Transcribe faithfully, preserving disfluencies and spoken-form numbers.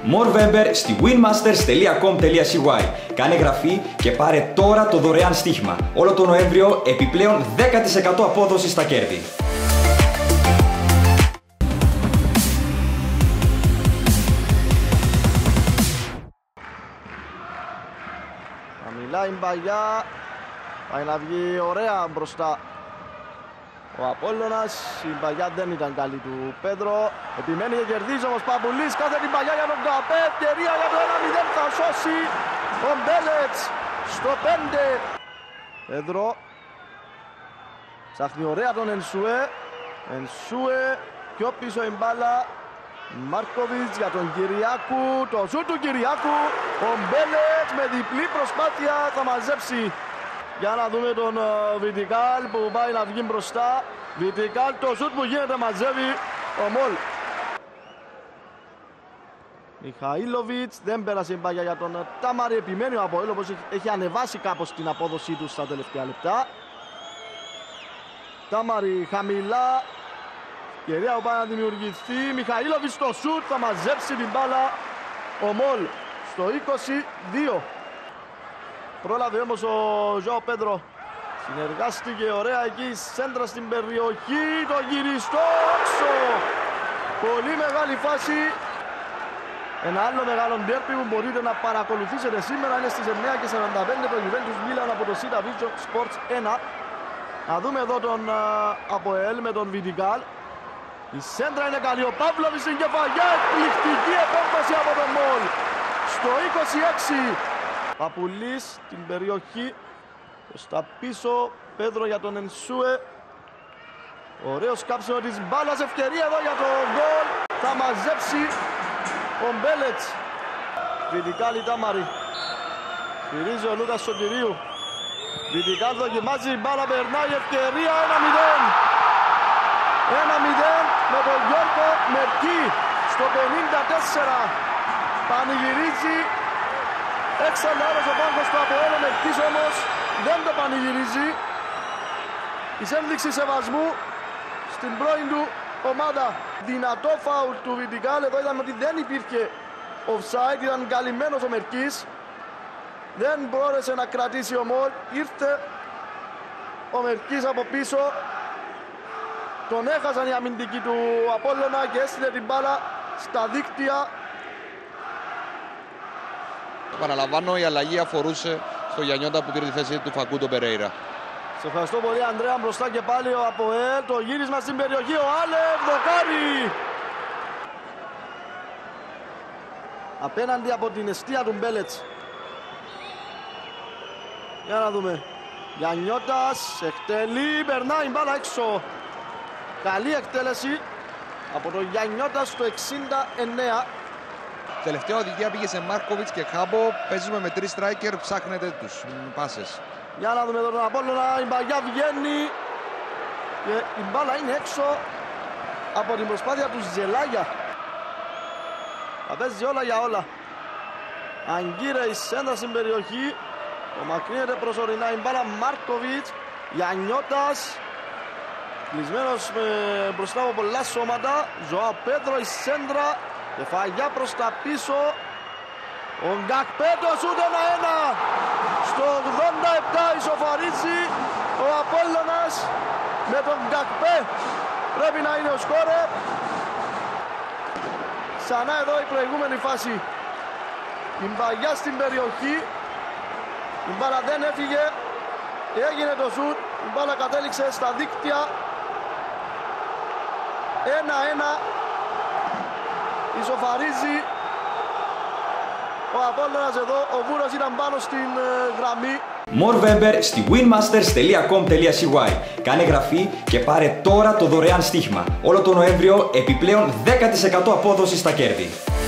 Morvember στη winmasters τελεία com τελεία c y. Κάνε εγγραφή και πάρε τώρα το δωρεάν στοίχημα. Όλο τον Νοέμβριο επιπλέον δέκα τοις εκατό απόδοση στα κέρδη. Θα μιλάει η Μπαγιά, πάει να βγει ωραία μπροστά ο Απόλλωνας. Η Μπαγιά δεν ήταν καλή του Πέντρο. Επιμένει και κερδίζει όμως Παπουλής. Κάθε την Μπαγιά για τον Καπέ. Ευκαιρία για το ένα μηδέν. Θα σώσει ο Μπέλετς στο πέντε. Πέντρο ψάχνει ωραία τον Ενσούε. Ενσούε πιο πίσω η μπάλα. Μάρκοβιτς για τον Κυριάκου. Το σούτ του Κυριάκου. Ο Μπέλετς με διπλή προσπάθεια θα μαζέψει. Για να δούμε τον Βιτικάλ που πάει να βγει μπροστά. Βιτικάλ, το σούτ που γίνεται μαζεύει ο Μολ. Μιχαήλοβιτς, δεν πέρασε η μπάγια για τον Τάμαρη. Επιμένει ο Αποέλ, όπως έχει ανεβάσει κάπως την απόδοσή του στα τελευταία λεπτά. Τάμαρη χαμηλά. Ευκαιρία που πάει να δημιουργηθεί. Μιχαήλοβιτς, το σούτ θα μαζέψει την μπάλα ο Μολ στο είκοσι δύο. Πρόλαβε όμως ο Ζωάο Πέντρο. Συνεργάστηκε ωραία εκεί, σέντρα στην περιοχή. Το γυριστό έξω. Πολύ μεγάλη φάση. Ένα άλλο μεγάλο ντέρπι που μπορείτε να παρακολουθήσετε σήμερα είναι στις εννιά και σαράντα πέντε το Juventus Milan από το Sita Vision Sports ένα. Να δούμε εδώ τον Αποέλ με τον Βιτικάλ. Η σέντρα είναι καλή. Ο Παύλοβιτς στην κεφαλιά. Εκπληκτική επέμβαση από τον Μολ. Στο είκοσι έξι. Παπουλής στην περιοχή. Στα πίσω. Πέντρο για τον Ενσούε. Ωραίος κάψιμο της μπάλας. Ευκαιρία εδώ για το γκολ. Θα μαζέψει ο Μπέλετς. Βιτικάλ η Τάμαρη. Γυρίζει ο Λούκας Σωτηρίου. Βιτικάλ δοκιμάζει η μπάλα. Περνάει ευκαιρία. ένα μηδέν. ένα μηδέν με τον Γιώργο Μερκή στο πενήντα τέσσερα. Πανηγυρίζει. Έξαλλο άλλος ο πάγκος του Αποέλ. Ο Μερκής όμως δεν το πανηγυρίζει. Της ένδειξη σεβασμού στην πρώην του ομάδα. Δυνατό φάουλ του Βιτικάλ. Εδώ είδαμε ότι δεν υπήρχε offside. Ήταν καλυμμένος ο Μερκής. Δεν μπόρεσε να κρατήσει ο Μολ. Ήρθε ο Μερκής από πίσω. Τον έχασαν οι αμυντικοί του Απόλλωνα και έστειλε την μπάλα στα δίκτυα. Παραλαμβάνω, η αλλαγή αφορούσε στο Γιαννιώτα που πήρε τη θέση του Φακούντο Περέιρα. Σε ευχαριστώ πολύ Ανδρέα. Μπροστά και πάλι ο Αποέλ. Το γύρισμα στην περιοχή. Ο Άλεφ δοκάρι. Απέναντι από την εστία του Μπέλετς. Για να δούμε. Γιαννιώτας εκτελεί. Περνάει μπάλα έξω. Καλή εκτέλεση από τον Γιαννιώτα στο εξήντα εννέα. Τελευταία οδηγία πήγε σε Μάρκοβιτς και Χάμπο. Παίζουμε με τρεις striker, ψάχνετε τους πάσες. Για να δούμε τον Απόλλωνα. Η Μπαγιά βγαίνει και η μπάλα είναι έξω από την προσπάθεια του Ζελάγια. Θα παίζει όλα για όλα. Αγκύρε η σέντρα στην περιοχή. Το μακρύνεται προσωρινά η μπάλα. Μάρκοβιτς. Γιαννιώτας. Κλεισμένος με μπροστά από πολλά σώματα. Ζωάο Πέντρο η σέντρα. Κεφαλιά προς τα πίσω. Ο Γκακπέ το σούτ ένα ένα. Στο ογδόντα επτά ισοφαρίζει ο Απόλλωνας με τον Γκακπέ. Πρέπει να είναι ο σκόρερ. Ξανά εδώ η προηγούμενη φάση. Η Μπαγιά στην περιοχή. Η μπάλα δεν έφυγε. Έγινε το σούτ. Η μπάλα κατέληξε στα δίκτυα. ένα ένα. Ισοφαρίζει ο Απόλλωνας εδώ. Ο Βούρος ήταν πάνω στην γραμμή. Morvember στη winmasters τελεία com τελεία c y. Κάνε εγγραφή και πάρε τώρα το δωρεάν στοίχημα. Όλο τον Νοέμβριο επιπλέον δέκα τοις εκατό απόδοση στα κέρδη.